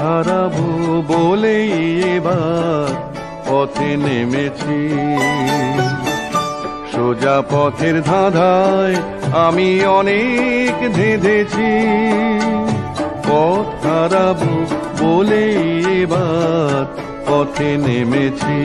হারাবো বলেই এবার পথে নেমেছি। সোজা পথের ধাঁধায় আমি অনেক ধেঁধেছি, পথ হারাবো বলেই এবার পথে নেমেছি।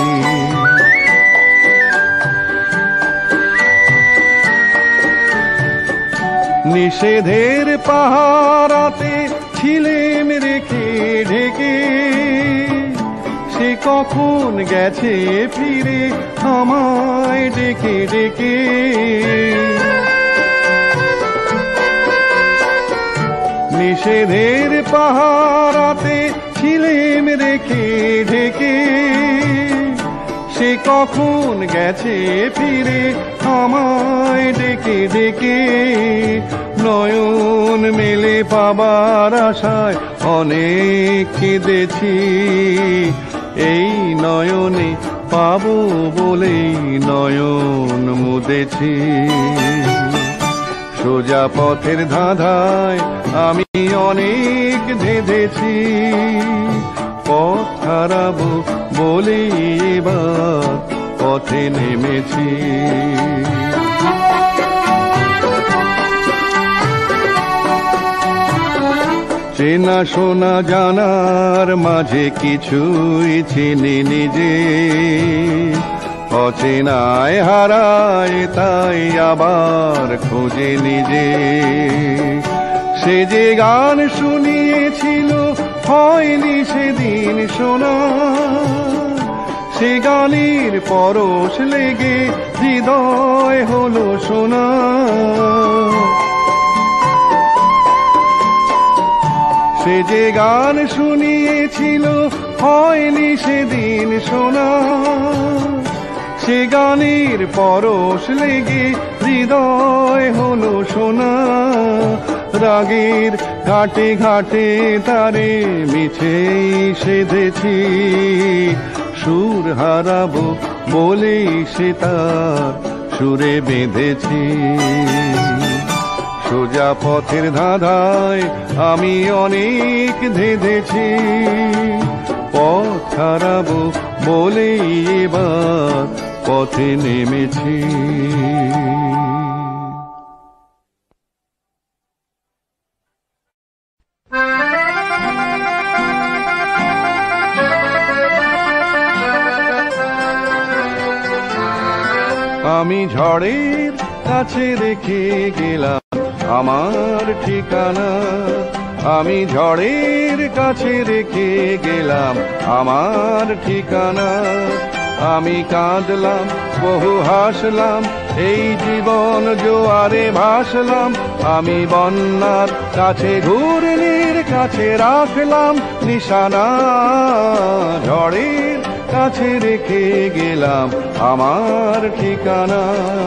নিষেধের পাহারাতে ছিলেম রেখে ঢেকে, সে কখন গেছে ফিরে আমায় ডেকে ডেকে। নিষেধের পাহারাতে ছিলেম রেখে ঢেকে, সে কখন গেছে ফিরে আমায় ডেকে ডেকে। নয়ন মেলে পাবার আশায় অনেক কেঁদেছি, এই নয়নে পাবো বলেই নয়ন মুদেছি। সোজা পথের ধাঁধায় আমি অনেক ধেঁধেছি, পথ হারাবো বলেই এবার পথে নেমেছি। চেনা শোনা জানার মাঝে কিছুই চিনি নিজে, অচেনায় হারায় তাই আবার খোঁজে নিজে। সে যে গান শুনিয়েছিল হয়নি সেদিন শোনা, সে গানের পরশ লেগে হৃদয় হলো শোনা। সে যে গান শুনিয়েছিল হয়নি সেদিন শোনা, সে গানের পরশ লেগে হৃদয় হলো শোনা। রাগের ঘাটে ঘাটে তারে মিছেই সেধেছি, সুর হারাবো বলেই সে তার সুরে বেঁধেছি। সোজা পথের ধাঁধায় আমি অনেক ধেঁধেছি, পথ হারাবো বলেই এবার পথে নেমেছি। আমি ঝড়ের কাছে রেখে গেলাম আমার ঠিকানা, আমি ঝড়ের কাছে রেখে গেলাম আমার ঠিকানা। আমি কাঁদলাম বহু হাসলাম, এই জীবন জোয়ারে ভাসলাম। আমি বন্যার কাছে ঘূর্ণির কাছে রাখলাম নিশানা, ঝড়ের কাছে রেখে গেলাম আমার ঠিকানা।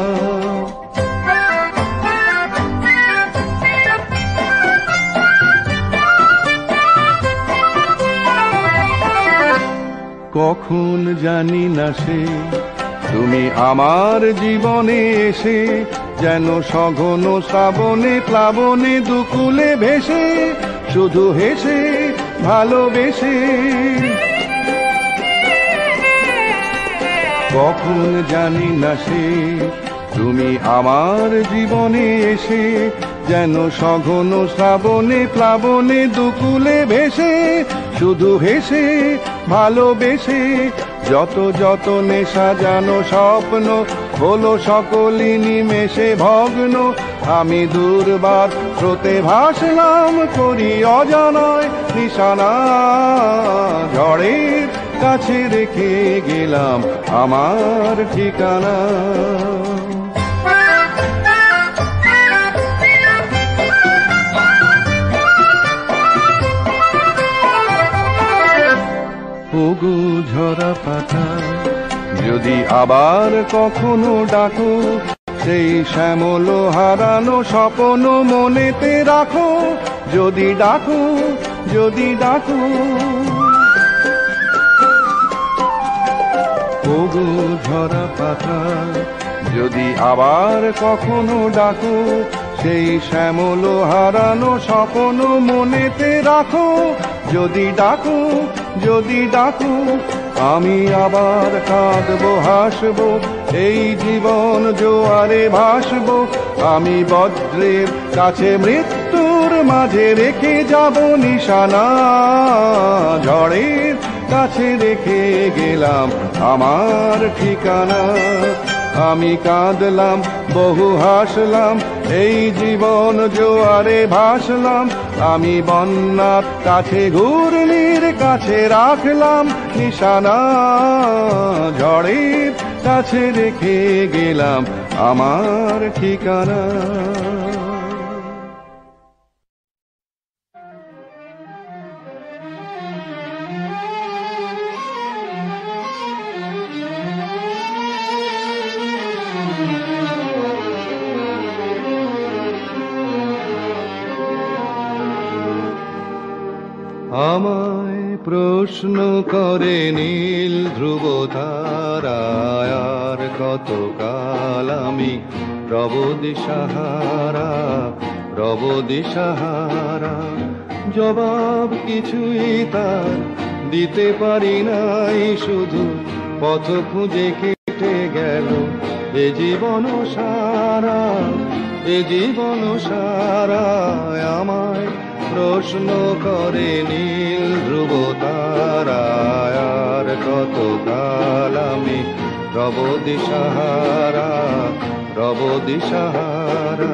কখন জানি না সে তুমি আমার জীবনে এসে, যেন সঘন শ্রাবণে প্লাবনে দুকুলে ভেসে, শুধু হেসে ভালোবেসে। কখন জানি না সে তুমি আমার জীবনে এসে, যেন সঘন শ্রাবণে প্লাবনে দুকুলে ভেসে, শুধু হেসে ভালোবেসে। যত যত নেশা জানো স্বপ্ন হলো সকলই নিমেষে ভগ্ন। আমি দুর্বার স্রোতে ভাসলাম করি অজানায় নিশানা, ঝড়ের কাছে রেখে গেলাম আমার ঠিকানা। ওগো ঝরা পাতা যদি আবার কখনো ডাকো, সেই শ্যামল হারানো স্বপ্ন মনেতে রাখো। যদি ডাকো যদি ডাকো, ওগো ঝরা পাতা যদি আবার কখনো ডাকো, সেই শ্যামল হারানো স্বপ্ন মনেতে রাখো। যদি ডাকো আমি আবার কাঁদবো হাসবো, এই জীবন জোয়ারে ভাসবো। আমি বজ্রের কাছে মৃত্যুর মাঝে রেখে যাব নিশানা, ঝড়ের কাছে রেখে গেলাম আমার ঠিকানা। আমি কাঁদলাম বহু হাসলাম, এই জীবন জোয়ারে ভাসলাম। আমি বন্যার কাছে ঘূর্ণির কাছে রাখলাম নিশানা, ঝড়ের কাছে রেখে গেলাম আমার ঠিকানা। আমায় প্রশ্ন করে নীল ধ্রুব তারায়, আর কতকাল আমি রব দিশাহারা, রব দিশাহারা। জবাব কিছুই তার দিতে পারি নাই, শুধু পথ খুঁজে কেটে গেল এ জীবন সারা, এ জীবন সারা। আমায় প্রশ্ন করে নীল ধ্রুব তারায়, আর কতকাল আমি রব দিশাহারা, রব দিশাহারা।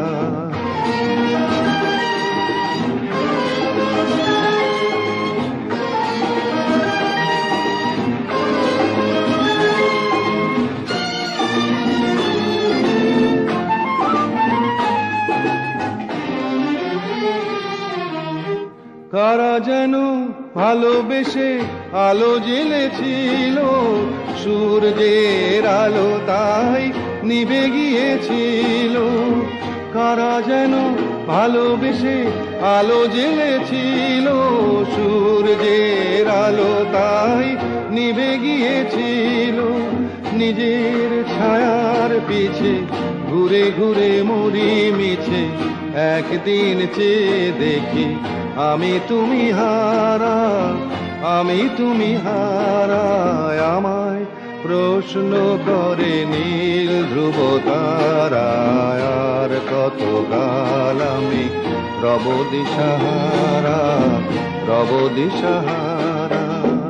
কারা যেন ভালোবেসে আলো জ্বেলেছিল, সূর্যের আলো তাই নিভে গিয়েছিল। কারা যেন ভালোবেসে আলো জ্বেলেছিল, সূর্যের আলো তাই নিভে গিয়েছিল। নিজের ছায়ার পিছে ঘুরে ঘুরে মরি মিছে, একদিন চেয়ে দেখি আমি তুমি হারা, আমি তুমি হারা। আমায় প্রশ্ন করে নীল ধ্রুব তারায়, আর কতকাল আমি রব দিশাহারা, রব দিশাহারা।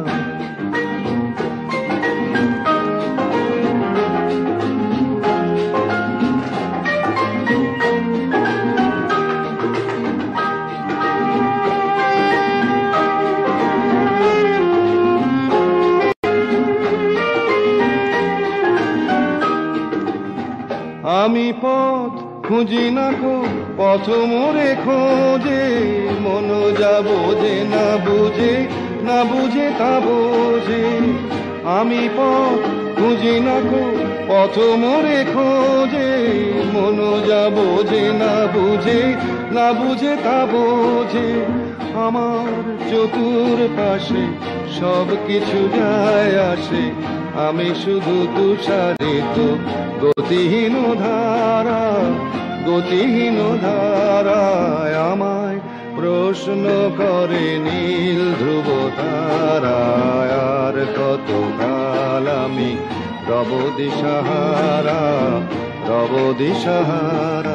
আমি পথ খুঁজি না কো পথ মোরে খোঁজে, মন যা বোঝে না বুঝে, না বুঝে তা বোঝে। আমি পথ খুঁজি না কো পথ মোরে খোঁজে, মন যা বোঝে না বুঝে, না বুঝে তা বোঝে। আমার চতুর পাশে সব কিছু যায় আসে, আমি শুধু তুষারিত গতিহীন ধারা, গতিহীন ধারায়। আমায় প্রশ্ন করে নীল ধ্রুব তারায়, আর কতকাল আমি রব দিশাহারা, রব দিশাহারা।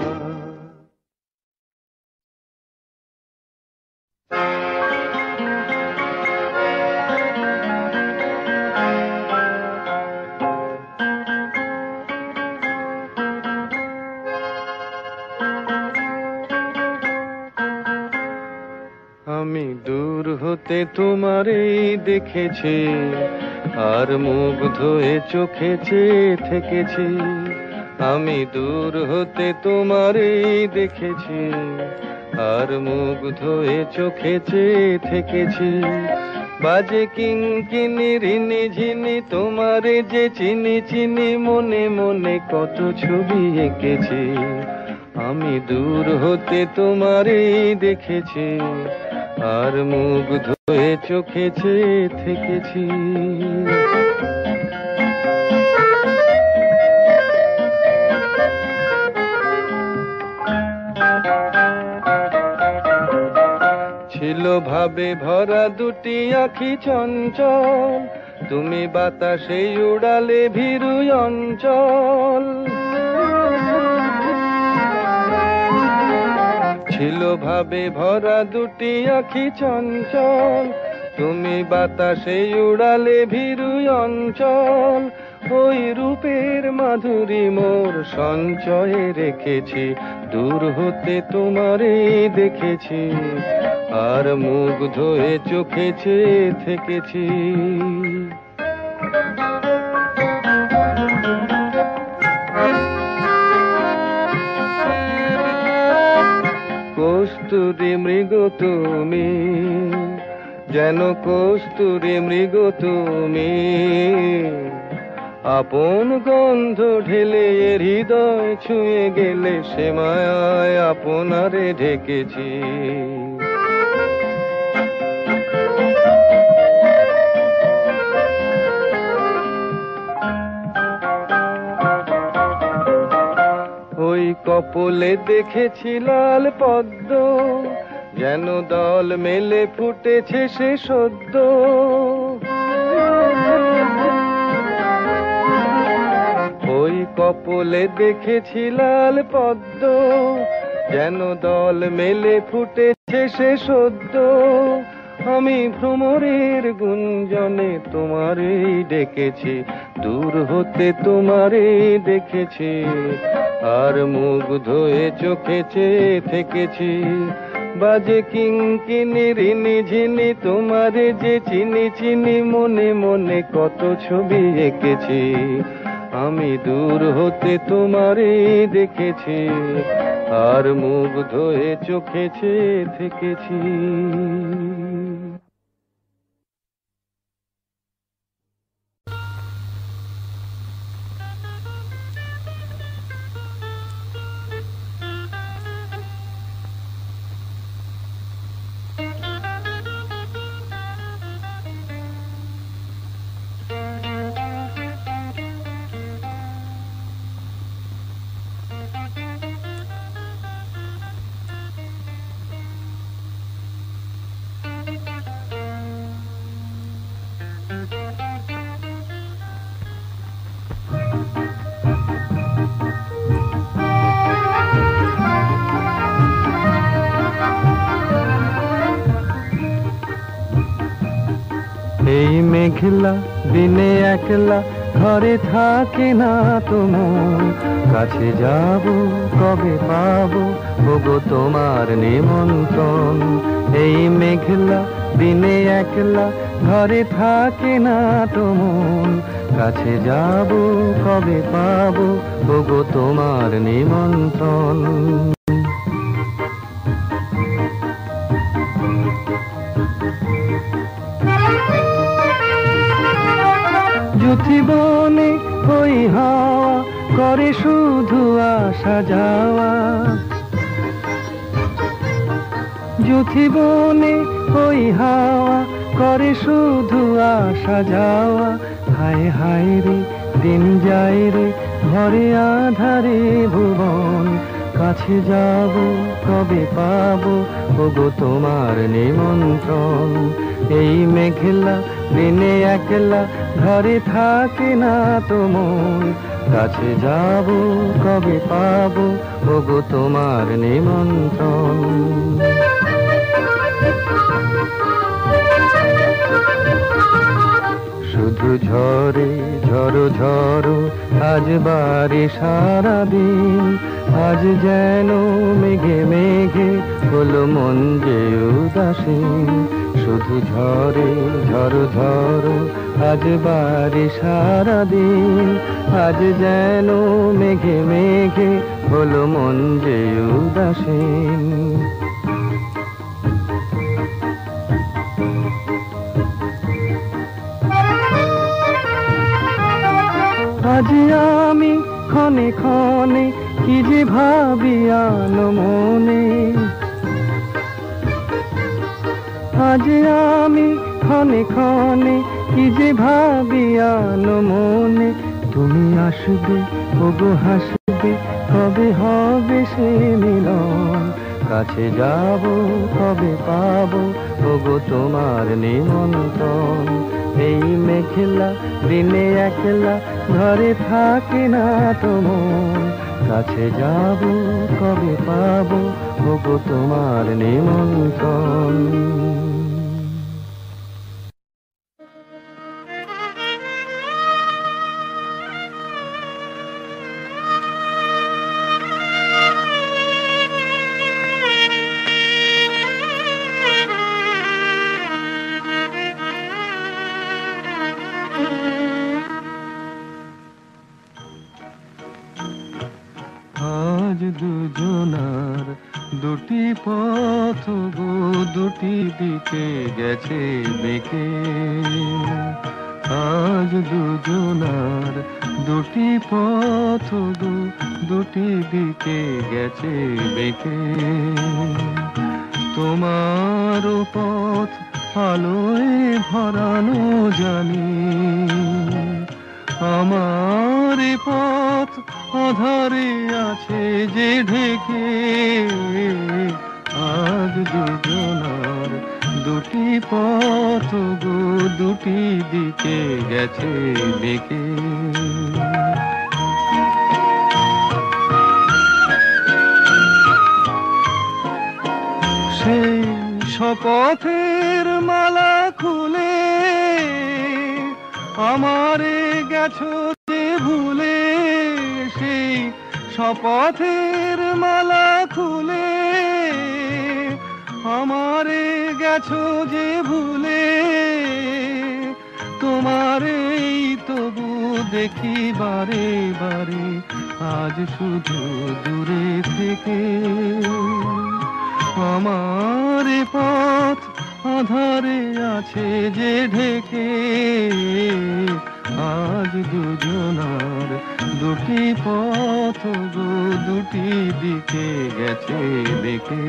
আমি দূর হতে তোমারই দেখেছি, আর মুগ্ধ হয়ে চোখে চেয়ে থেকেছি। আমি দূর হতে তোমারই দেখেছি, আর মুগ্ধ হয়ে চোখে চেয়ে থেকেছি। বাজে কিঙ্কিনি রিনি ঝিনি তোমারে যে চিনি চিনি, মনে মনে কত ছবি এঁকেছি। আমি দূর হতে তোমারই দেখেছি, আর মুগ্ধ হয়ে চোখে চেয়ে থেকেছি। ছিল ভাবে ভরা দুটি আখি চঞ্চল, তুমি বাতাসে উড়ালে ভীরু অঞ্চল। ছিল ভাবে ভরা দুটি আখি চঞ্চল, তুমি বাতাসে উড়ালে ভীরু অঞ্চল। ওই রূপের মাধুরী মোর সঞ্চয়ে রেখেছি, দূর হতে তোমারে দেখেছি, আর মুগ্ধ হয়ে চোখে চেয়ে থেকেছি। কস্তুরী মৃগ তুমি, যেন কস্তুরী মৃগ তুমি, আপন গন্ধ ঢেলে হৃদয় ছুঁয়ে গেলে, সে মায়ায় আপনারে ঢেকেছি। ওই কপলে দেখেছি লাল পদ্ম, যেন দল মেলে ফুটেছে সে সদ্য। ওই কপলে দেখেছি লাল পদ্ম, যেন দল মেলে ফুটেছে সে সদ্য। আমি ভ্রমরের গুঞ্জনে তোমারেই ডেকেছি, দূর হতে তোমারেই দেখেছি, আর মুগ্ধ হয়ে চোখে চেয়ে থেকেছি। বাজে কিঙ্কিনি রিনি ঝিনি, তোমারে যে চিনি চিনি, মনে মনে কত ছবি এঁকেছি। আমি দূর হতে তোমারে দেখেছি, আর মুগ্ধ হয়ে চোখে চেয়ে থেকেছি। এই মেঘলা দিনে একলা ঘরে থাকে না তোমার, কাছে যাব কবে পাবো ওগো তোমার নিমন্ত্রণ। এই মেঘলা দিনে একলা ঘরে থাকে না তোমার, কাছে যাব কবে পাবো ওগো তোমার নিমন্ত্রণ। জীবনে ওই হাওয়া করে শুধু আসা যাওয়া, জীবনে ওই হাওয়া করে শুধু আসা যাওয়া। হায় হায় রে দিন যায় রে ভরে আধারে ভুবন, কাছে যাব কবে পাবো ওগো তোমার নিমন্ত্রণ। এই মেঘলা দিনে একলা ঘরে থাকে না তোমার, কাছে যাব কবে পাবো ওগো তোমার নিমন্ত্রণ। শুধু ঝরে ঝরো ঝরো আজ বারে সারাদিন, আজ যেন মেঘে মেঘে হলো মন যে উদাসীন। শুধু ঝরে ঝরো ঝরো আজ বারে সারাদিন, আজ যেন মেঘে মেঘে হলো মন যে উদাসীন। আজ আমি ক্ষণে ক্ষণে কি যে ভাবি আনো মনে, আজ আমি ক্ষণে ক্ষণে কি যে ভাবি আনো মনে। তুমি আসবে ওগো হাসবে, কবে হবে সে মিলন, কাছে যাব কবে পাবো ওগো তোমার নিমন্ত্রণ। এই মেঘলা দিনে একলা ঘরে থাকে না তো মন, কাছে যাব কবে পাবো ওগো তোমার নিমন্ত্রণ। আজ দুজনার দুটি পথ গো দুটি দিকে গেছে বেঁকে, আজ দুজনার দুটি পথ গো দুটি দিকে গেছে বেঁকে। তোমার পথ আলোয় ভরানো জানি, আমার পথ আধারে আছে যে ঢেকে। আজ দুজনার দুটি পথ গো দুটি দিকে গেছে বেঁকে। সেই শপথের মালা খুলে আমারে গেছো যে ভুলে, সেই শপথের মালা খুলে আমারে গেছো যে ভুলে। তোমারেই তবু দেখি বারে বারে আজ শুধু দূরে থেকে। আমার পথ আধারে আছে যে ঢেকে, আজ দুজনার দুটি পথ গো দুটি দিকে গেছে বেঁকে।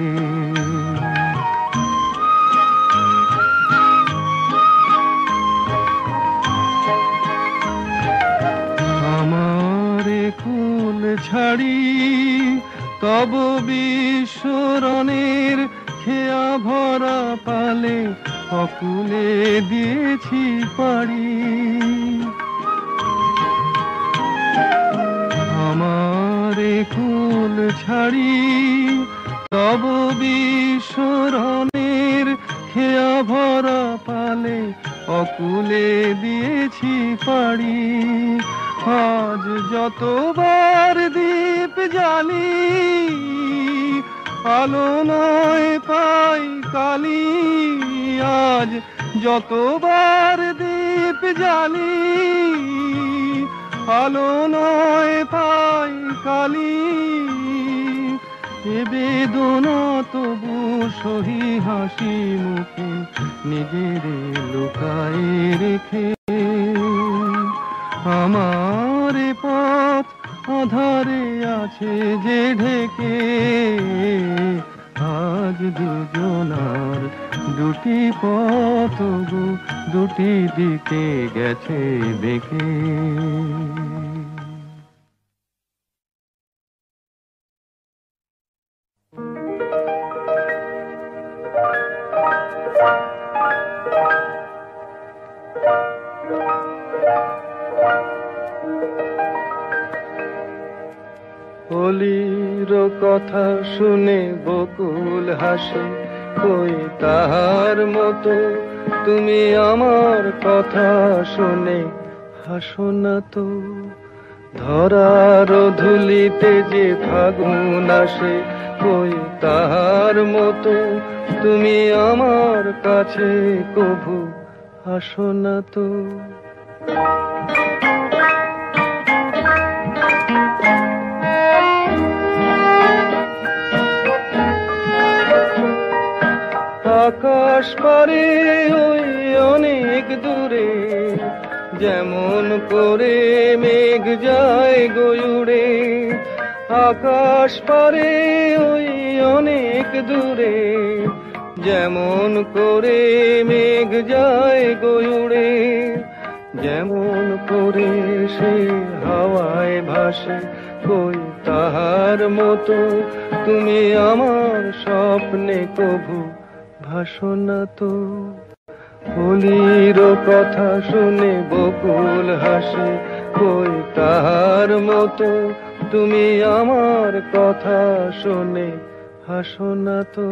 আমারে কুল ছাড়ি তব বিশ্বরণের খেয়া ভরা পালে অকুলে দিয়েছি পাড়ি। আমারে কুল ছাড়ি তব বিশ্বরণের খেয়া ভরা পালে অকুলে দিয়েছি পাড়ি। আজ যতবার দীপ জ্বালি আলো নয় পাই কালি, আজ যতবার দীপ জ্বালি আলো নয় পাই কালি। এ বেদনা তবু সহি হাসি মুখে নিজের লুকায় রেখে। আমার পথ আধারে আছে যে ঢেকে, আজ দুজনার দুটি পথ গো দুটি দিকে গেছে বেঁকে। কলির কথা শুনে বকুল হাসে, কই তাহার মতো তুমি আমার কথা শুনে হাসো না তো। ধরার ধুলিতে যে ফাগুন আসে, কই তাহার মতো তুমি আমার কাছে কভু আসো না তো। আকাশ পারে ওই অনেক দূরে, যেমন করে মেঘ যায় গয়ুড়ে। আকাশ পারে ওই অনেক দূরে, যেমন করে মেঘ যায় গয়ুড়ে। যেমন করে সে হাওয়ায় ভাসে, কই তাহার মতো তুমি আমার স্বপ্নে কভু ভাসো না তো। কলির কথা শুনে বকুল হাসে, কই তাহার মতো তুমি আমার কথা শুনে হাসো না তো।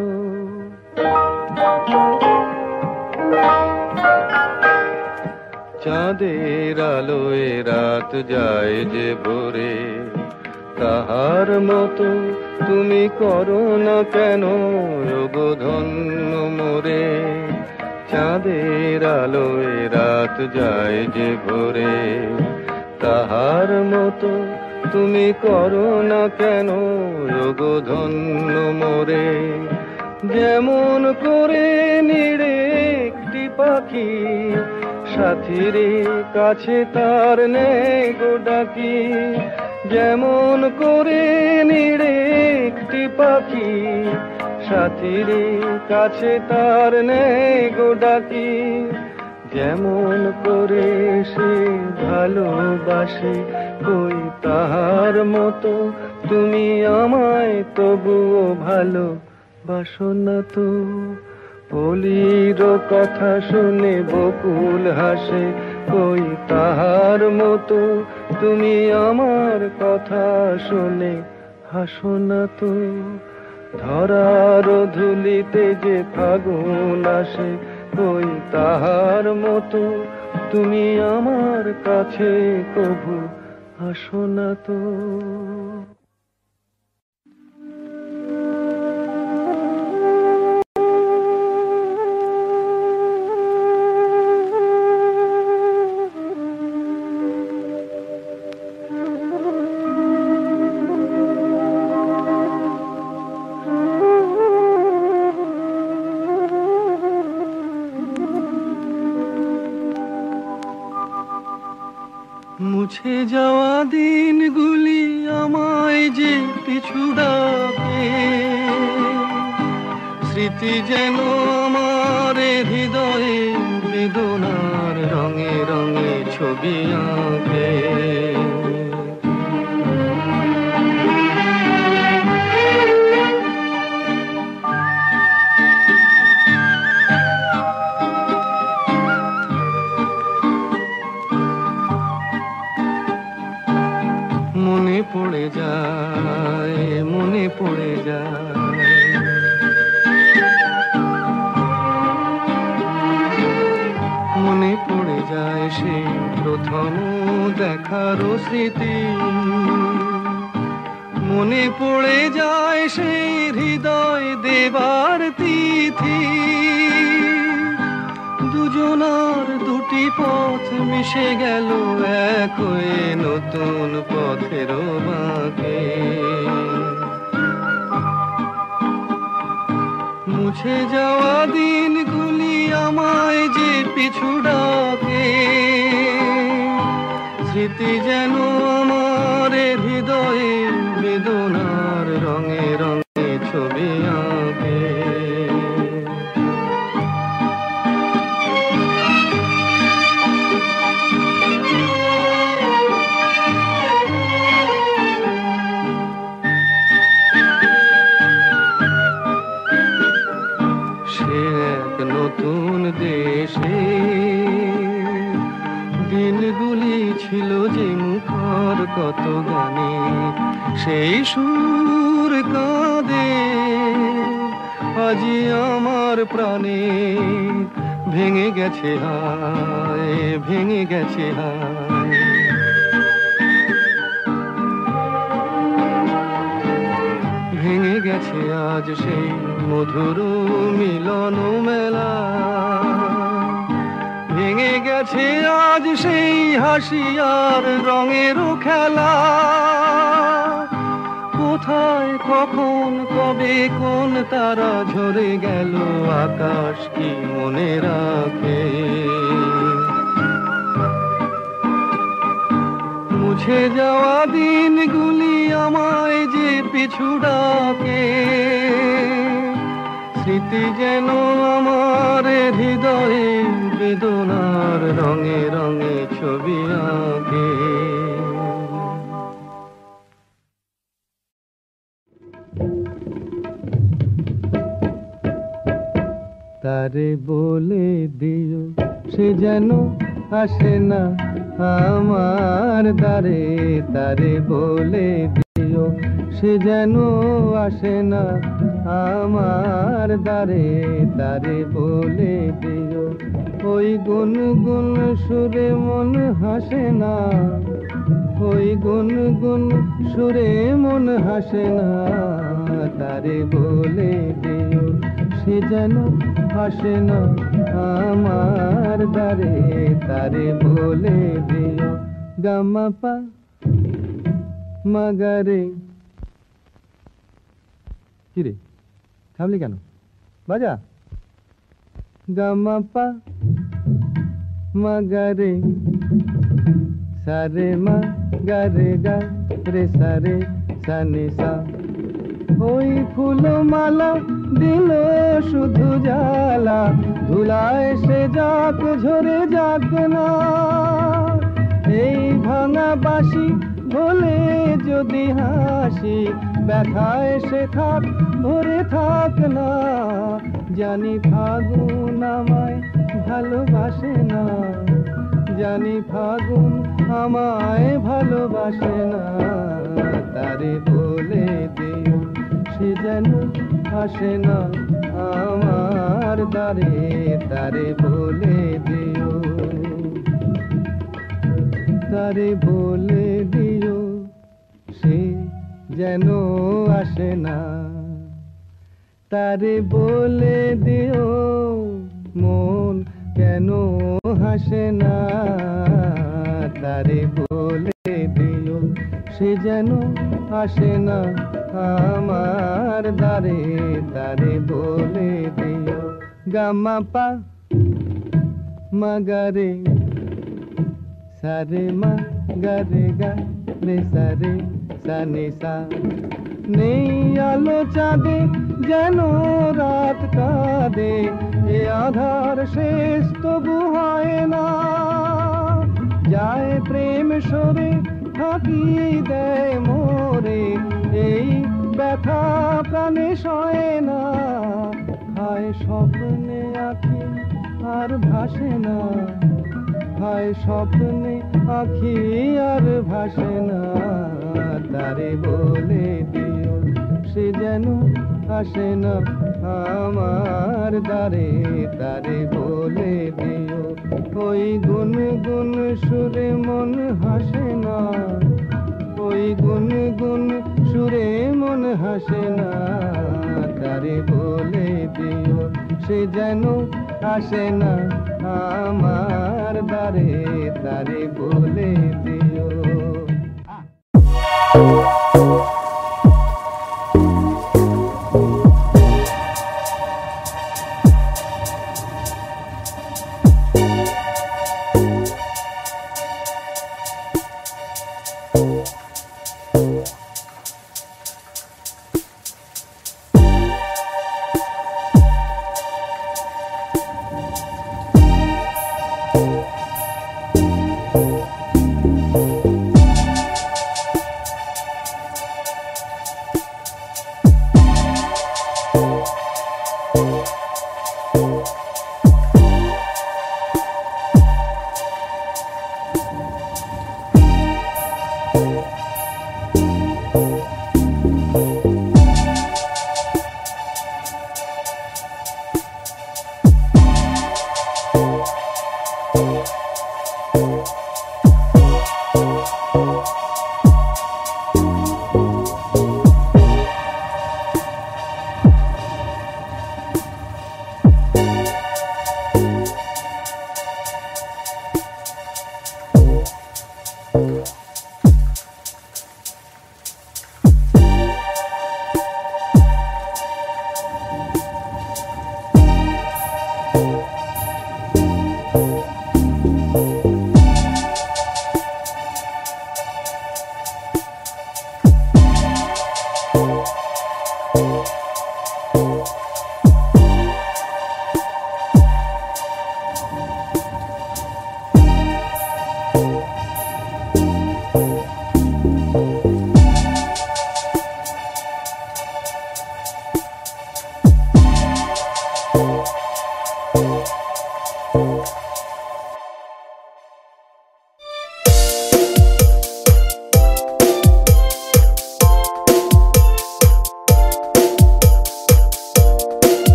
চাঁদের আলোয় রাত যায় যে ভোরে, তাহার মতো তুমি করো না কেন গো ধন্য মোরে। চাঁদের আলোয় রাত যায় যে ভোরে, তাহার মতো তুমি করো না কেন গো ধন্য মোরে। যেমন করে নিড়ে একটি পাখি সাথীর কাছে তার নেই গো ডাকি। যেমন করে নিড়ে একটি পাখি সাথীর কাছে তার নেই গো ডাকি। যেমন করে সে ভালোবাসে, কই তাহার মতো তুমি আমায় তবুও ভালোবাসো না তো। কলির কথা শুনে বকুল হাসে, কই তাহার মতো তুমি আমার কথা শুনে হাসো না তো। ধরার ধুলিতে যে ফাগুন আসে, কই তাহার মতো তুমি আমার কাছে কভু হাসো না তো। মুছে যাওয়া দিনগুলি আমায় যে পিছু ডাকে, স্মৃতি যেন আমার হৃদয়ে বেদনার রঙে রঙে ছবি আঁকে। মনে পড়ে যায়, মনে পড়ে যায়, মনে পড়ে যায় সেই প্রথম দেখার স্মৃতি। মনে পড়ে যায় সেই হৃদয় দেবার তিথি। দুজনার দুটি পথ মিশে গেল এক হয়ে নতুন পথের বাঁকে। মুছে যাওয়া দিনগুলি আমায় যে পিছু ডাকে, স্মৃতি যেন আমার হৃদয়ে বেদনার রঙে রঙে ছবি আঁকে। নতুন দেশে দিনগুলি ছিল যে মুখর কত গানে, সেই সুর কাঁদে আজি আমার প্রাণে। ভেঙে গেছে হায়, ভেঙে গেছে হায়, ভেঙে গেছে আজ সেই মধুর মিলন মেলা। ভেঙে গেছে আজ সেই হাসি আর রঙের খেলা। কোথায় কখন কবে কোন তারা ঝরে গেল, আকাশ কি মনে রাখে। মুছে যাওয়া দিনগুলি আমায় যে পিছু ডাকে, স্মৃতি যেন আমার হৃদয়ে বেদনার রঙে রঙে ছবি আঁকে। তারে বলে দিও সে যেন আসে না আমার দ্বারে, তারে বলে দিও সে যেন আসে না আমার দ্বারে, তারে বলে দিও। ওই গুনগুন সুরে মন হাসে না, ওই গুনগুন সুরে মন হাসে না, তারে বলে দিও সে যেন আসে না আমার দ্বারে, তারে বলে দিও। গামা পা মাগারে। কিরে থামলি কেন? বাজা। গামা পা মাগারে সারে মা গারে গা রে সারে সানে সা। ওই ফুলমালা দিল শুধু জ্বালা, ধুলায় সে যাক ঝরে যাক না। এই ভাঙা বাঁশি ভোলে যদি হাসি, ব্যথায় সে থাক ভরে থাক না। জানি ফাগুন আমায় ভালোবাসে না, জানি ফাগুন আমায় ভালোবাসে না, তারে বলে দিও সে যেন আসে না আমার দ্বারে, তারে বলে দিও, তারে বলে দিও সে যেন আসে না, তারে বলে দিও মন কেন হাসে না, তারে বলে দিও সে যেন আসে না আমার দ্বারে, তারে বলে দিও। গামা পা মাগারে সারে মা গারে গা রে সারে সানে সা। নেই আলো চাঁদে যেন রাত কাঁদে, এ আধার শেষ তবু হয় না। যায় প্রেম সরে থাকি দেয় মোরে, এই ব্যথা প্রাণে সয় না। হায় স্বপ্নে আঁখি আর ভাসে না, হায় স্বপ্নে আঁখি আর ভাসে না, তারে বলে দিও সে যেন আসে না আমার দ্বারে, তারে বলে দিও। ওই গুনগুন সুরে মন হাসে না, ওই গুনগুন সুরে মন হাসে না, তারে বলে দিও সে যেন আসে না আমার দ্বারে, তারে বলে দিও।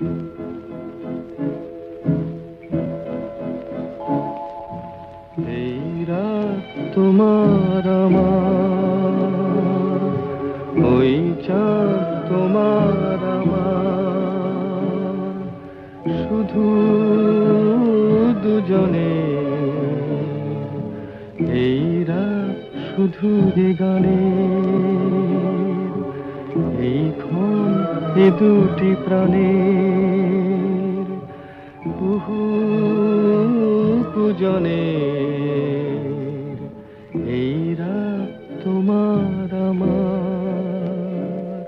এই রাত তোমার আমার, ওই চাঁদ তোমার আমার, শুধু দুজনে। এই রাত শুধু এ গানের, এই ক্ষণ এ দুটি প্রাণের বহু পূজনের। এই রাত তোমার আমার।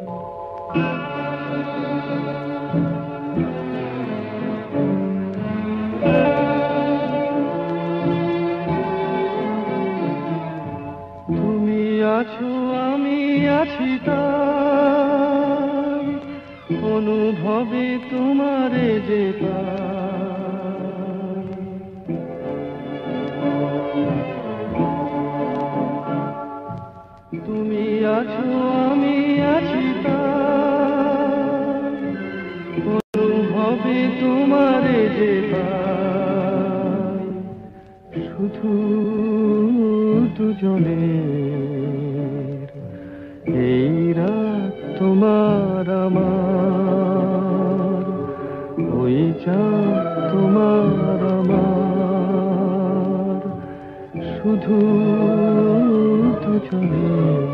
তুমি আছো আমি আছি তাই, অনুভবে তোমারে যে পাই। তুমি আছো আমি আছি তাই, অনুভবে তোমারে যে পাই। শুধু দুজনের। এই রাত তোমার আমার, ওই চাঁদ তোমার আমার, শুধু দুজনের।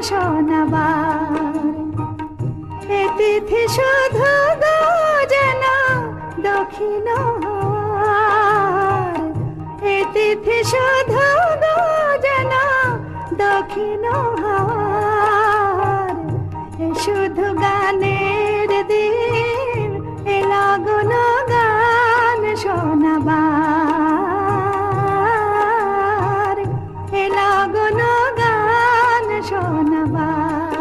শোনাবার এ তিথি শুধু যেন দক্ষিণ হাওয়ার এ তিথি শুধু যেন দক্ষিণ হাওয়ার এ শুধু গানের দিন এ লাগন গান শোনাবার এ লাগন গান শোনাবার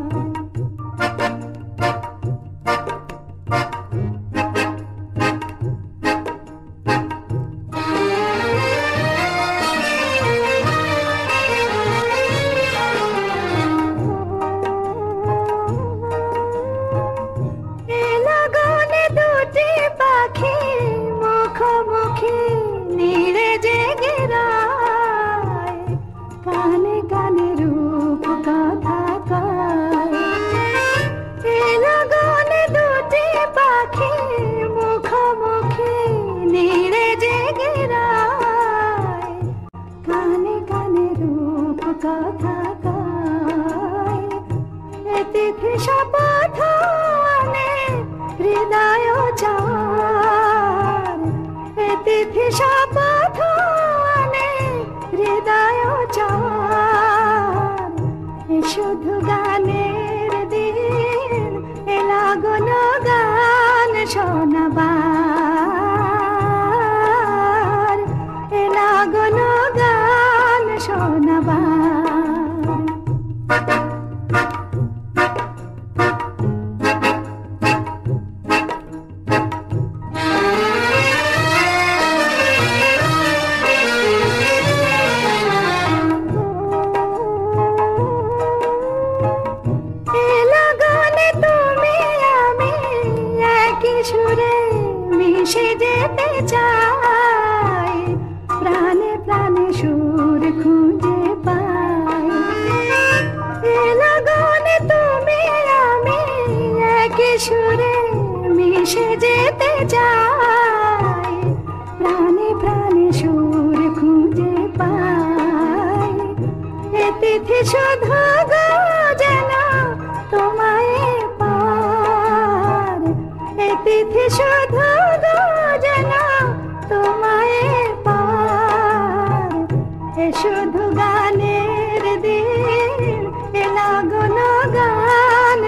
শুধু গানের দিন এ লাগন গান শোনাবার এ লাগন গান শোনাবার মিশে যেতে চাই প্রাণে প্রাণে সুর খুঁজে পাই এ লগনে তুমি আমি একই সুরে মিশে যেতে চাই প্রাণে প্রাণে সুর খুঁজে পাই এ তিথি শুধু যেন তোমায় পার এ তিথি শুধু যেন তোমায় পার এ শুধু গানের দিন এ লাগন গান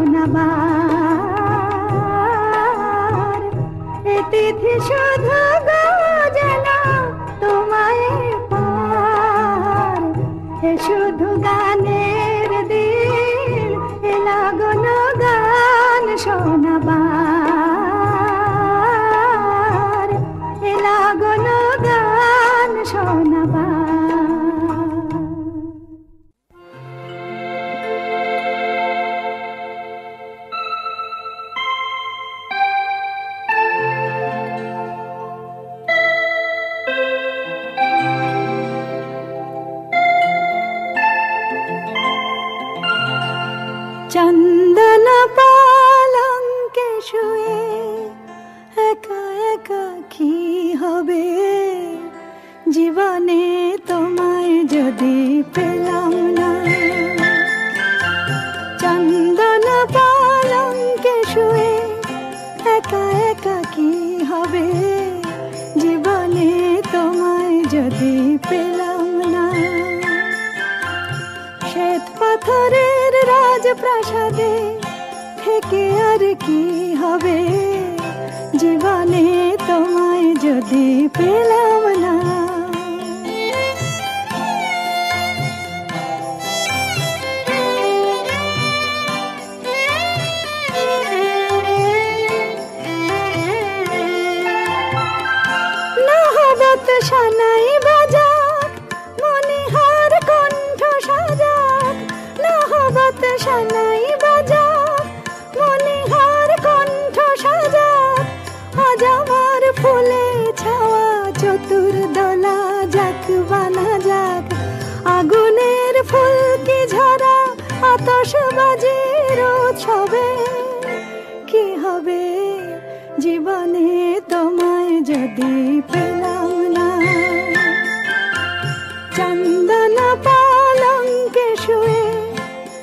শোনাবার এ তিথি শুধু যেন তোমায় পার এ শুধু গানের দিন এ লাগন গান শোনাবার এ লাগন গান শোনাবার চন্দন পালঙ্কে শুয়ে একা একা কি হবে জীবনে তোমায় যদি পেলাম না চন্দন পালঙ্কে শুয়ে একা একা কি হবে জীবনে তোমায় যদি পেলাম না শ্বেত পাথরের রাজপ্রাসাদে থেকে আর কি হবে জীবনে তোমায় যদি পেলাম না নহবত সানাই বাজাক মনিহার কণ্ঠ সাজাক নহবত সানাই বাজাক মনিহার কণ্ঠ সাজাক আজ আমার ফুলে ছাওয়া চতুর্দলা যাক বানা যাক আগুনের ফুলকি ঝরা আতশবাজির উৎসবে কি হবে জীবনে তোমায় যদি পেলাম না চন্দন পালঙ্কে শুয়ে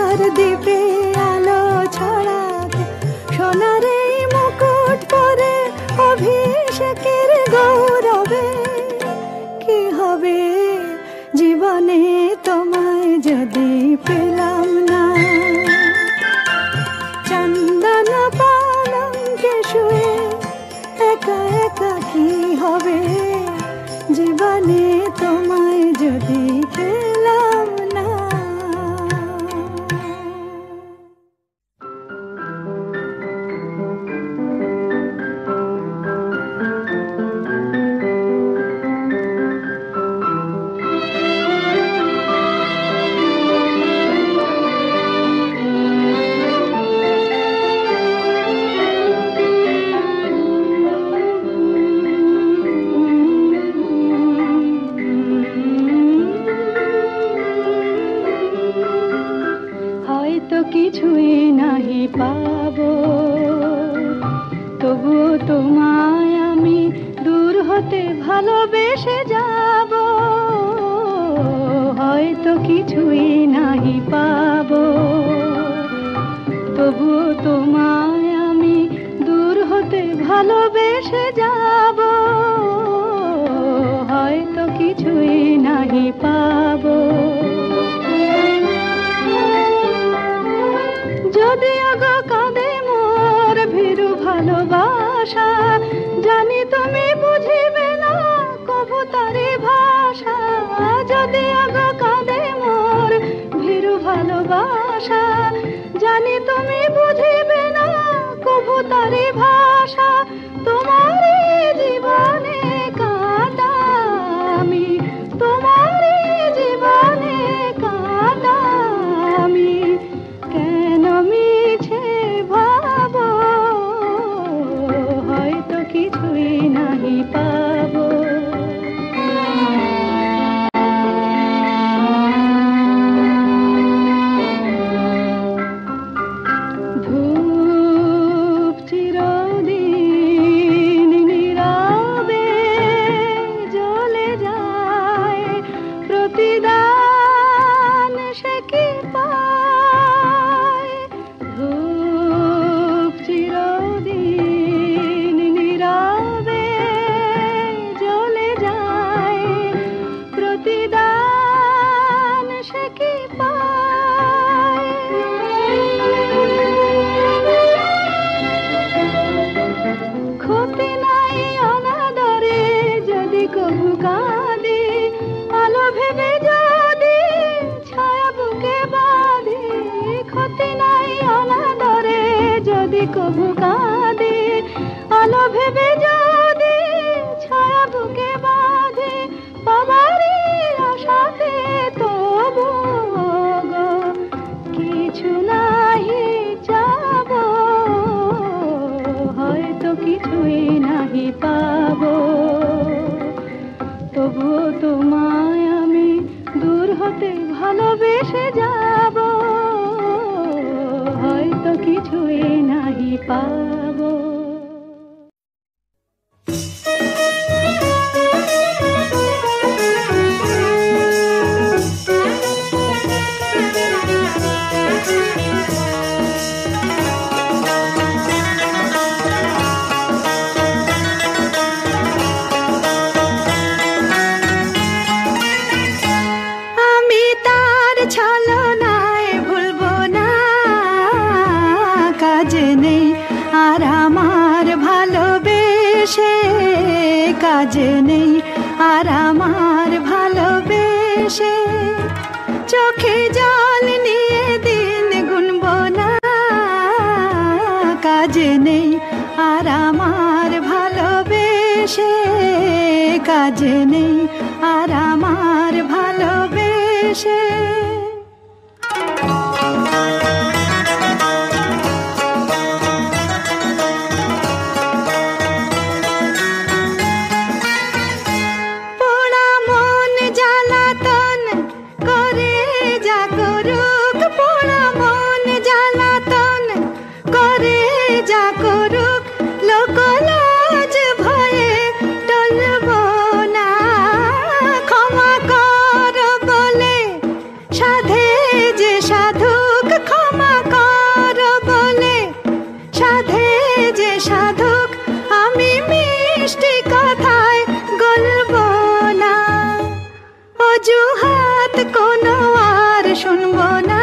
তোমার দ্বীপে আলো ছড়াতে সোনারে মুকুট পরে অভিষেকের গৌরবে কি হবে জীবনে তোমায় যদি পেলাম না চন্দন পালঙ্কে শুয়ে একা একা কি হবে জীবনে তোমায় যদি পেলাম না কিছুই নাহি পাবো তবুও তোমায় আমি দূর হতে ভালোবেসে যাব হয়তো কিছুই নাহি পাবো তবুও তোমায় আমি দূর হতে ভালোবেসে যাব হয়তো কিছুই নাহি পাবো যদি আগো কাঁদে মোর ভীরু ভালোবাসা জানি তুমি বুঝিবে না কবু তারি ভাষা যদি আগো কাঁদে মোর ভীরু ভালোবাসা জানি তুমি বুঝিবে না কবু তারি ভাষা তোমারই জীবনে কাঁদা আমি তোমারই জীবনে কাঁদা আমি কেন মিছে ভাবো হয়তো কিছুই নাহি পাবো ধূপ চিরদিন নীরবে জ্বলে যায় প্রতিদান সে কি পায় ধূপ চিরদিন নীরবে জ্বলে যায় প্রতিদান সে কি পায় ক্ষতি নাই অনাদরে যদি কবু কাঁদে আলো ভেবে যদি ছায়া বুকে বাঁধে ক্ষতি নাই অনাদরে যদি কবু কাঁদে আলো ভেবে যদি ছায়া বুকে বাঁধে পাবারি আশাতে তবু গো কিছু নাহি যাব হয়তো কিছুই নাহি পাবো তবুও তোমায় আমি দূর হতে ভালোবেসে যাব হয়তো কিছুই নাহি পাবো আমি তার ছলনায় ভুলবো না কাজে নেই আর আমার ভালোবেসে কাজে নেই আর আমার ভালোবেসে চোখে জল নিয়ে দিন গুনবো না কাজে নেই আর আমার ভালোবেসে কাজে নেই আর আমার ভালোবেসে পোড়া মন জ্বালাতন করে যা করুক পোড়া মন জ্বালাতন করে যা করুক লোকলাজ ভয়ে টলবো না ক্ষমা কর বলে সাধ অজুহাত কোনো আর শুনবো না,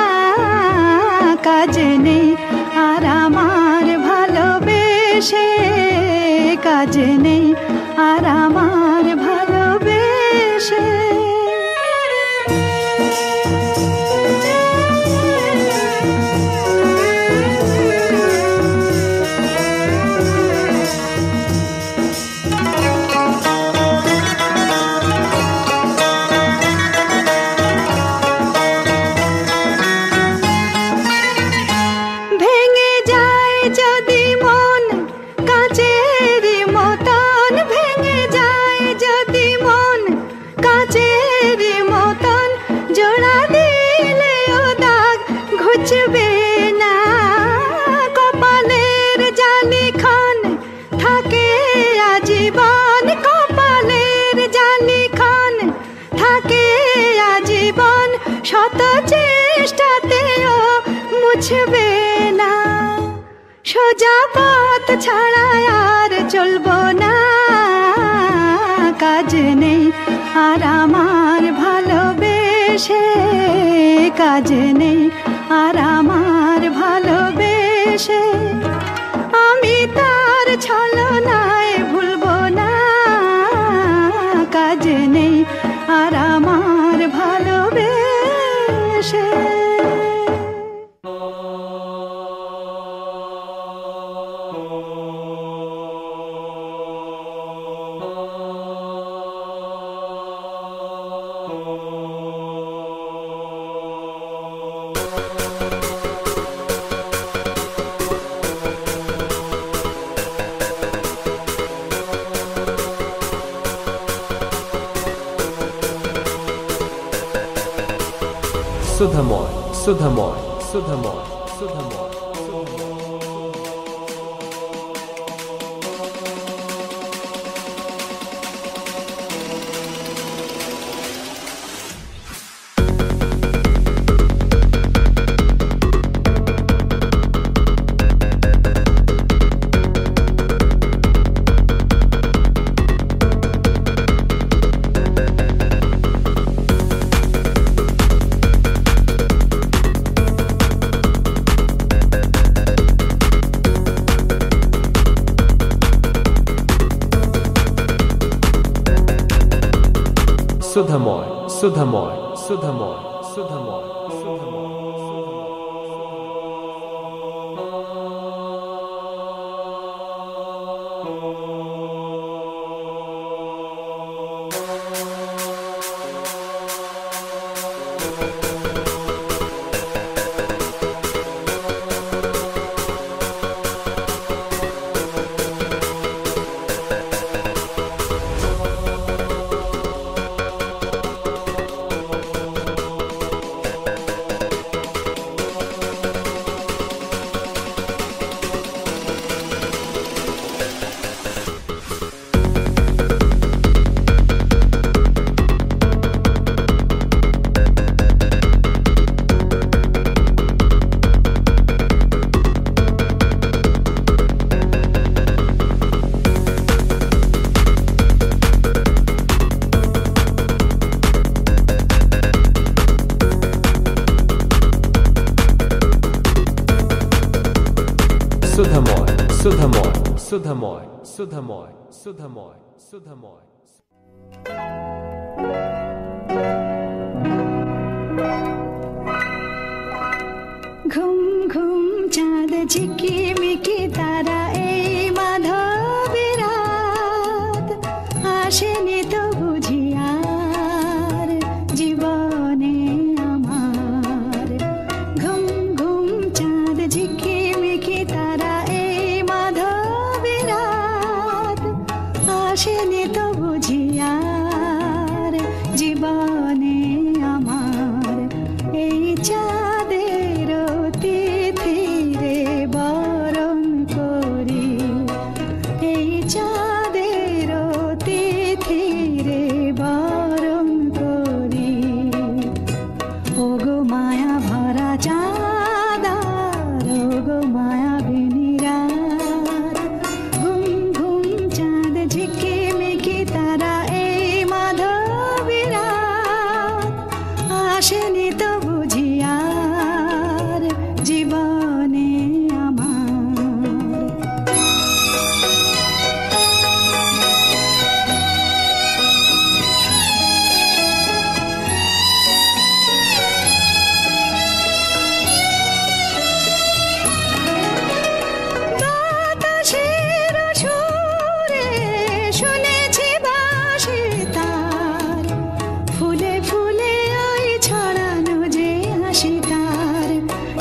কাজে নেই আর আমার ভালোবেসে, কাজে নেই আর আমার ভালোবেসে। শত চেষ্টাতেও মুছবে না, সোজা পথ ছাড়া আর চলবো না, কাজ নেই আর আমার ভালোবেসে, কাজ নেই আর আমার ভালোবেসে। আমি তার ছলনায় ভুলবো না, কাজ নেই আর আমার ভালোবেসে। Sudhamoy, Sudhamoy, Sudhamoy, Sudhamoy. Sudhamoy, Sudhamoy, Sudhamoy, Sudhamoy, Sudhamoy. Sudhamoy, Sudhamoy, Sudhamoy, Sudhamoy, Sudhamoy, Sudhamoy. ঘুম ঘুম চাঁদ ঝিকিমিকি তারা এই মাধবী রাত, আসেনি তো বুঝি আর জীবনে আমার। ঘুম ঘুম চাঁদ ঝিকিমিকি তারা এই মাধবী রাত, আসেনি তো বুঝি আর জীবনে আমার। এই চাঁদের তিথিরে বরণ করি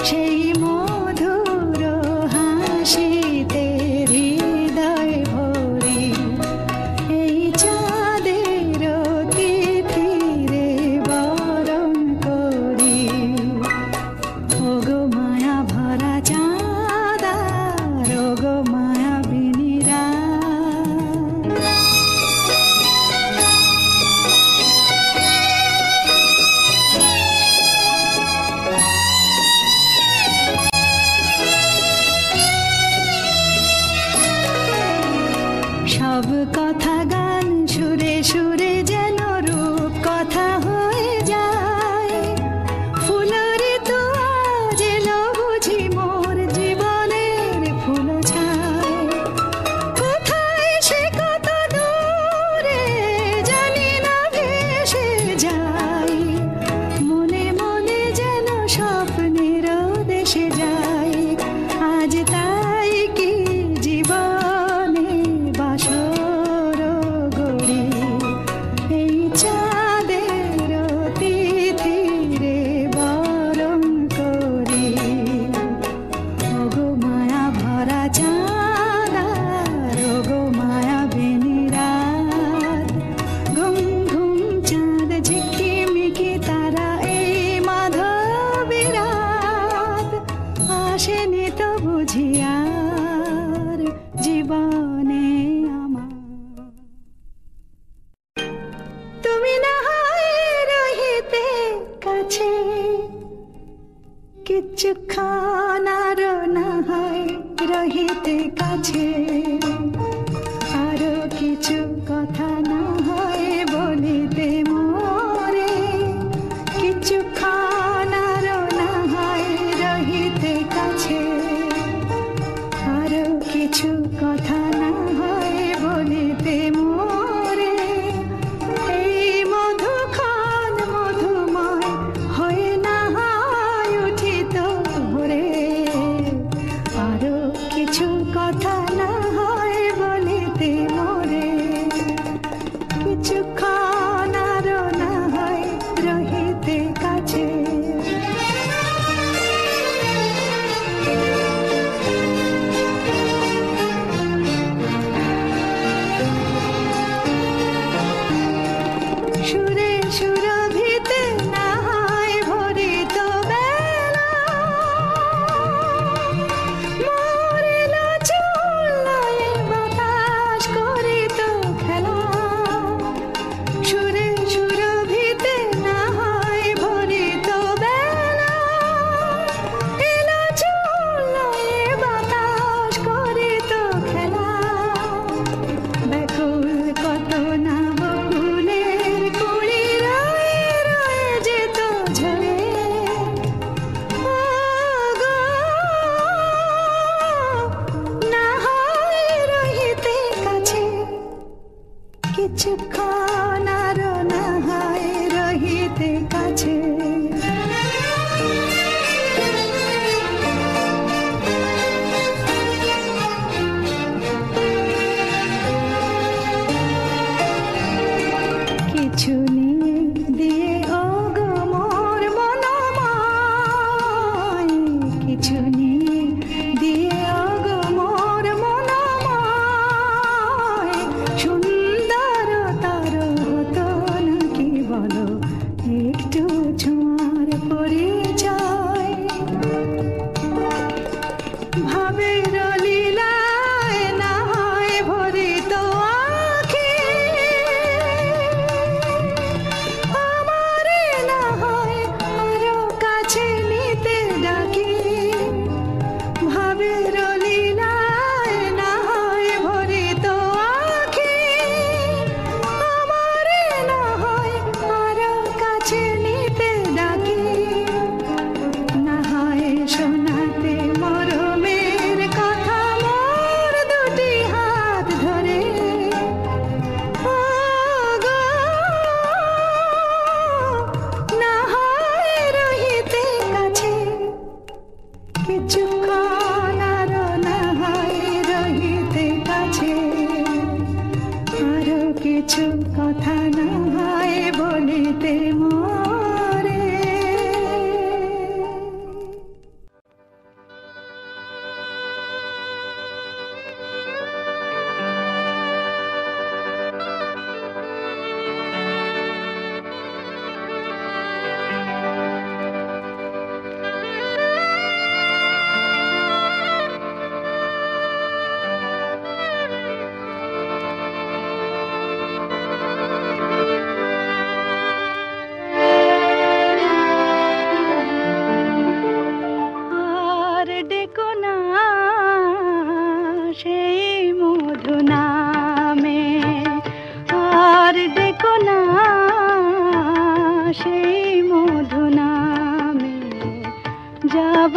সেই মধুর হাসিতে হৃদয় ভরি এই চাঁদের তিথিরে বরণ করি ওগো মায়া ভরা চাঁদা ওগো মায়া বিনিরা সব কথা গান সুরে সুরে যেন রূপ কথা হয়ে যায় ফুলরে তো আজ এলো বুঝি মোর জীবনের ফুল ছায় কোথায় সে কত দূরে জানি না ভেসে যায় মনে মনে যেন স্বপ্নের দেশে যায় আজ তাই কি জীবনে বাসর গড়ি এই চাঁদের তিথিরে বরণ করি ওগো মায়া ভরা চাঁদা ওগো মায়া বেনিরাত ঘুম ঘুম চাঁদ ঝিকিমিকি তারা এই মাধবী রাত আসেনি তো বুঝিয়ার জীবনে আমার তুমি না হয় রহিতে কাছে কিছুক্ষণ আরো না হয় রহিতে কাছে আরো কিছু কথা না হয় বলিতে মোরে কিছুক্ষণ আরো না হয় রহিতে কাছে আরো কিছু কথা না হয় বলিতে মোরে এই মধুক্ষণ মধুময় হয়ে না হয় উঠিত ভোরে আরো কিছু কথা না হয় বলিতে মোরে কিছুক্ষণ আরো না হয় রহিতে কাছে সুরে সুরভিতে না হয় ভরিত বেলা মরিল চুল্লায় বাতাস করিত খেলা সুরে সুরভিতে না হয় ভরিত বেলা এলো চুল্লায় বাতাস করিত খেলা ব্যাকুল কত না বকুলের কুড়ি রয়ে রয়ে যেত ঝরে ওগো না হয় রহিতে কাছে কিছুক্ষণ আরো না হয় রহিতে কাছে কিছু নিয়ে দিয়ে ওগো মোর মনময় কিছু নিয়ে দিয়ে ওগো মোর মনময় সুন্দর তার হতো নাকি বলো একটু ছোঁয়ার পরিচয় ভাবের লীলায় না হয় ভরিত আঁখি আমারে না হয় আরো কাছে নিতে ডাকি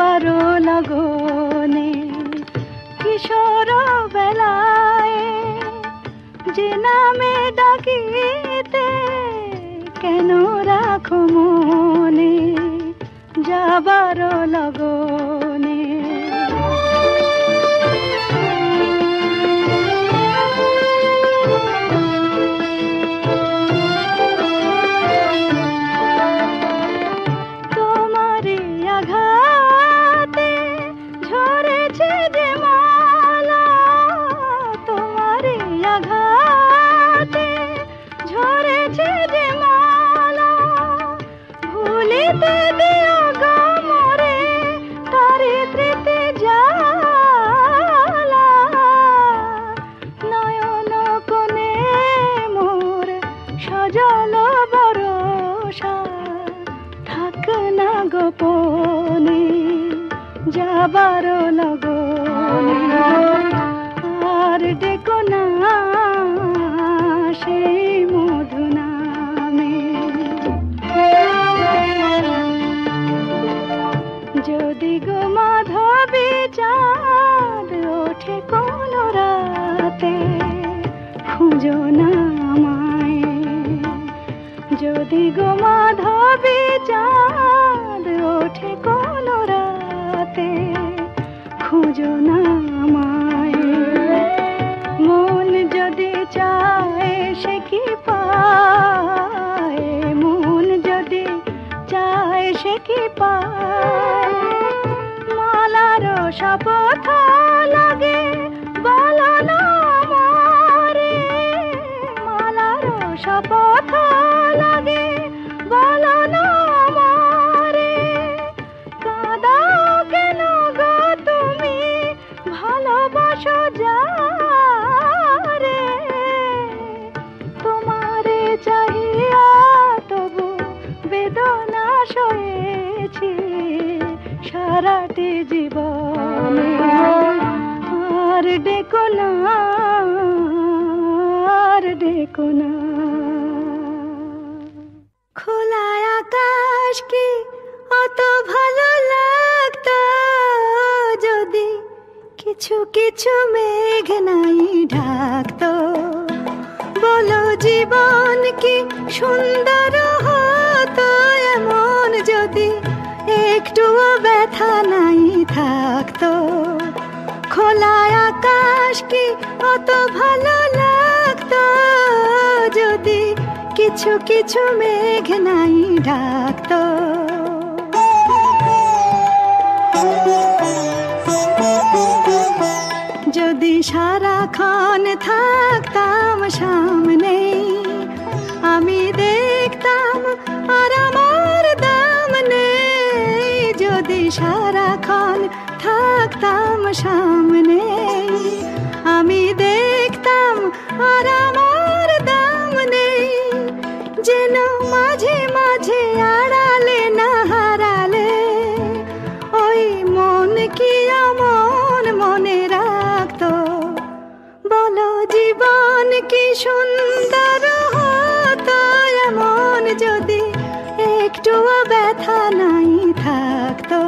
যাবারও লগনে কিশোর বেলায় যে নামে ডাকিতে কেন রাখো মনে যাবারও লগনে গোপনে যাবারও লগনে আর ডেকো না সেই মধু নামে যদি গো মাধবী চাঁদ ওঠে কোন রাতে খুঁজো না আমায় যদি গো মাধবী চাঁদ ওঠে কোন রাতে খুঁজো না আমায় মন যদি চায় সে কি পায় মন যদি চায় সে কি পায় মালার শপথ লাগে বলো না আমারে মালার শপথ লাগে বলো না আমারে কাঁদাও কেন গো তুমি ভালোবাসো যারে তোমারে চাহিয়া তবু বেদনা সয়েছি সারাটি জীবনে আর ডেকো না আর ডেকো না খোলা আকাশ কি অত ভালো লাগতো যদি কিছু কিছু মেঘ নাই ঢাকতো বলো জীবন কি সুন্দর হতো এমন যদি একটুও ব্যথা নাই থাকতো খোলা আকাশ কি অত ভালো লাগতো যদি কিছু কিছু মেঘ নাই ঢাকতো যদি সারাক্ষণ থাকতাম সামনে আমি দেখতাম আর আমার দাম নেই যদি সারাক্ষণ থাকতাম সামনে আমি দেখতাম আর আমার দাম নেই যেন মাঝে মাঝে আড়ালে না হারালে ওই মন কি আমন মনে রাখতো বলো জীবন কি সুন্দর হতো এমন যদি একটুও ব্যথা নাই থাকতো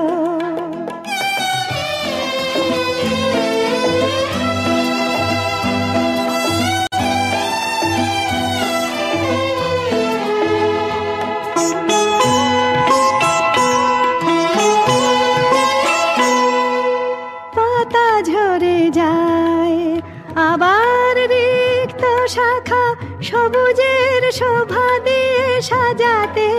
আবার রিক্ত শাখা সবুজের শোভা দিয়ে সাজাতে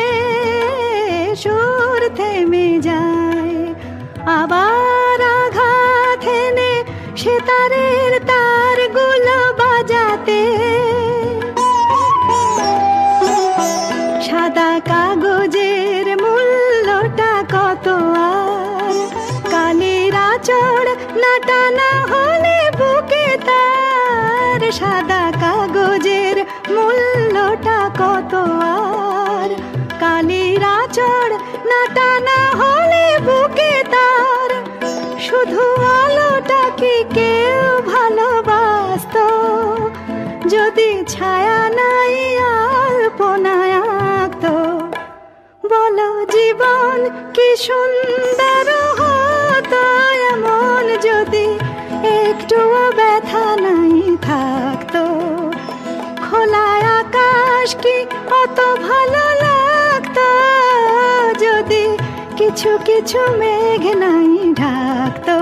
সুর থেমে যায় আবার আঘাত হেনে সেতারের তারগুলো বাজাতে সাদা কাগজের মূল্যটা কত আর কালির আঁচড় না টানা হলে বুকে তার সাদা কাগজের মূল্যটা কত আর কালির আঁচড় না টানা হলে বুকে তার শুধু আলোটা কি কেউ ভালোবাসতো যদি ছায়া নাই আলপনায় আঁকতো বলো জীবন কি সুন্দর হতো এমন যদি একটুও ব্যথা নাই থাকতো। খোলা আকাশ কি অত ভালো লাগতো যদি কিছু কিছু মেঘ নাই ঢাকতো।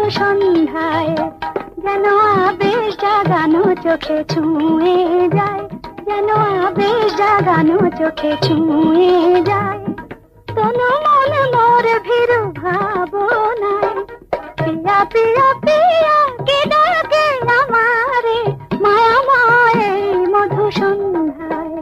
সন্ধ্যায় যেন আবেশ জাগানো চোখে ছুঁয়ে যায়, যেন আবেশ জাগানো চোখে ছুঁয়ে যায়। তনু মন মোর ভীরু ভাবনায় পিয়া পিয়া পিয়া কে ডাকে আমারে মায়াময় এই মধু সন্ধ্যায়।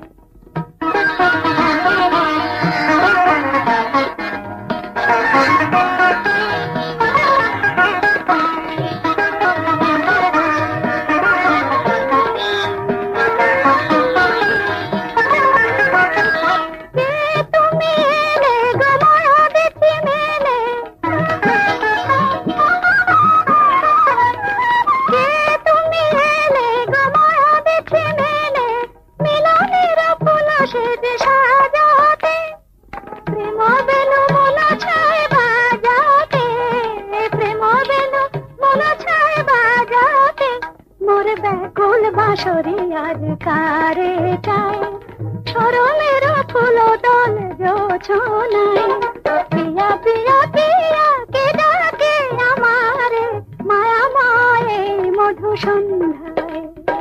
বাঁশরিয়ার কারে চাই সরলের ফুল দল জোছনায় পিয়া পিয়া পিয়া কে ডাকে আমারে মায়াময় এই মধু সন্ধ্যায়।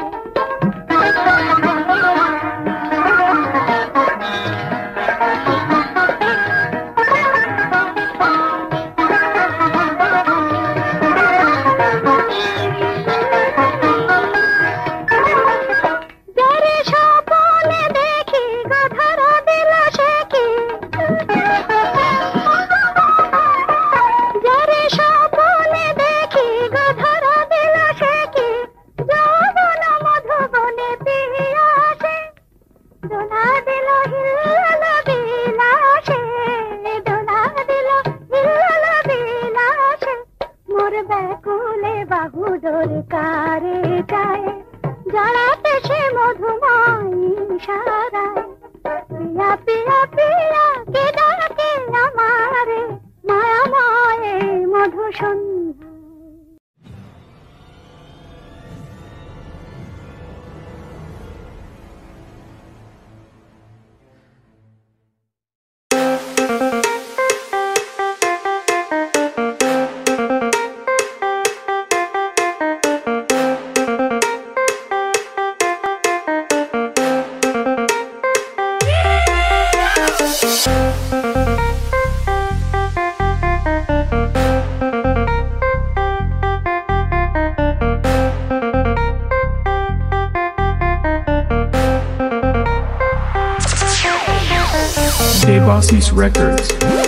Devasis Records.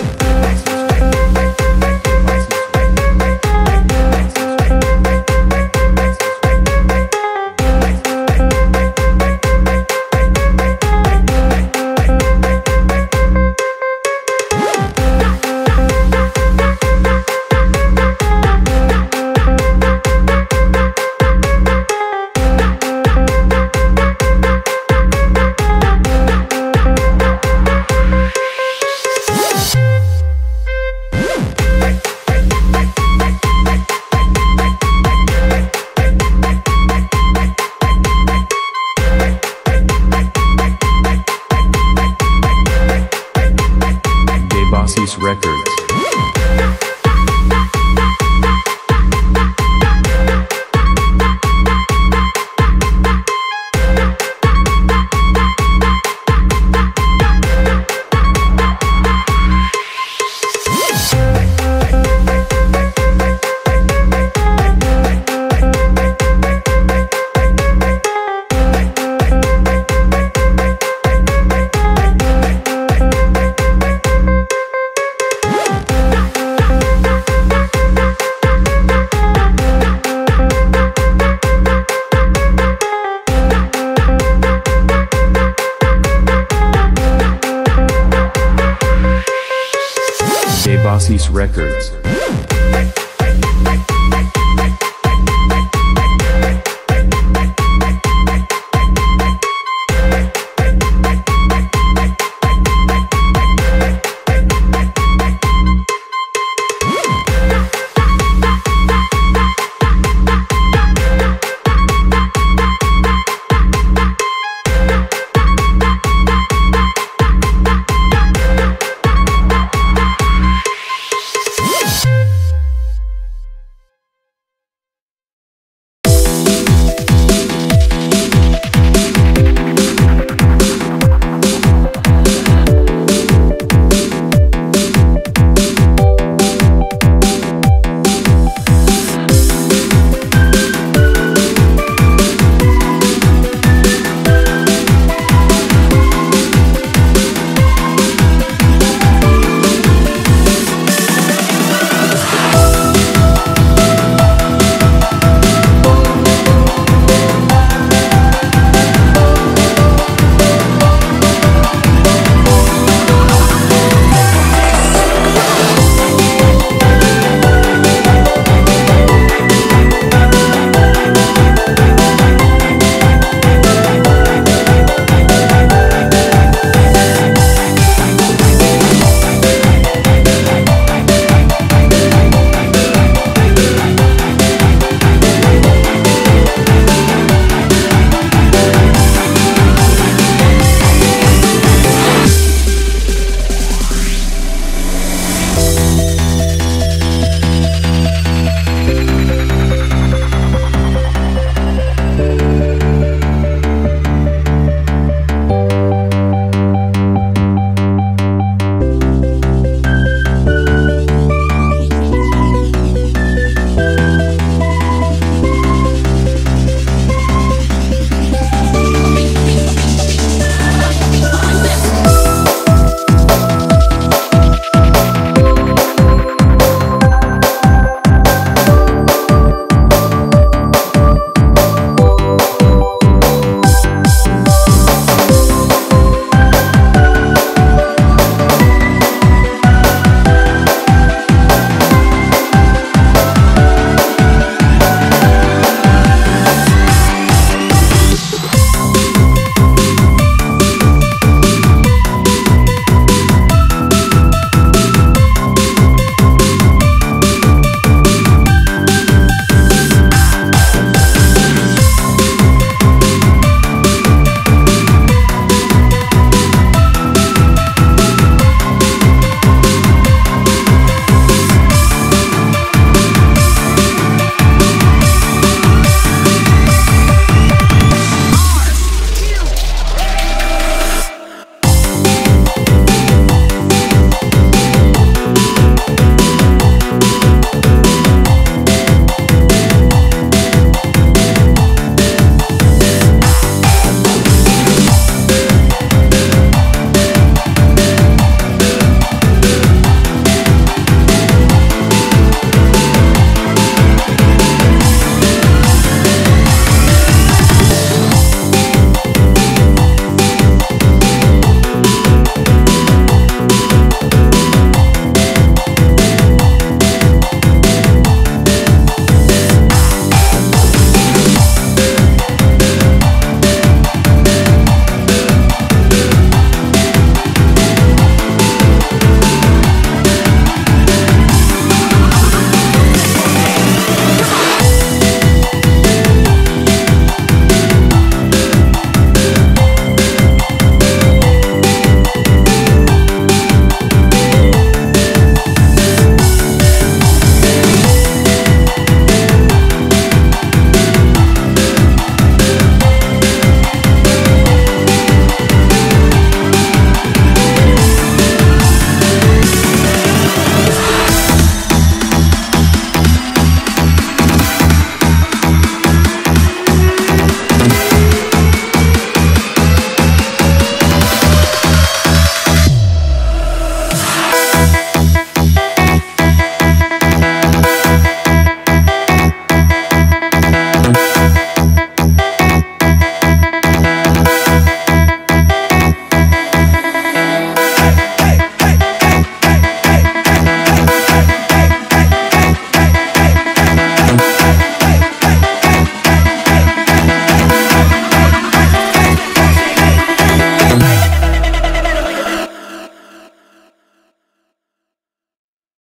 Devasis Records. Devasis Records.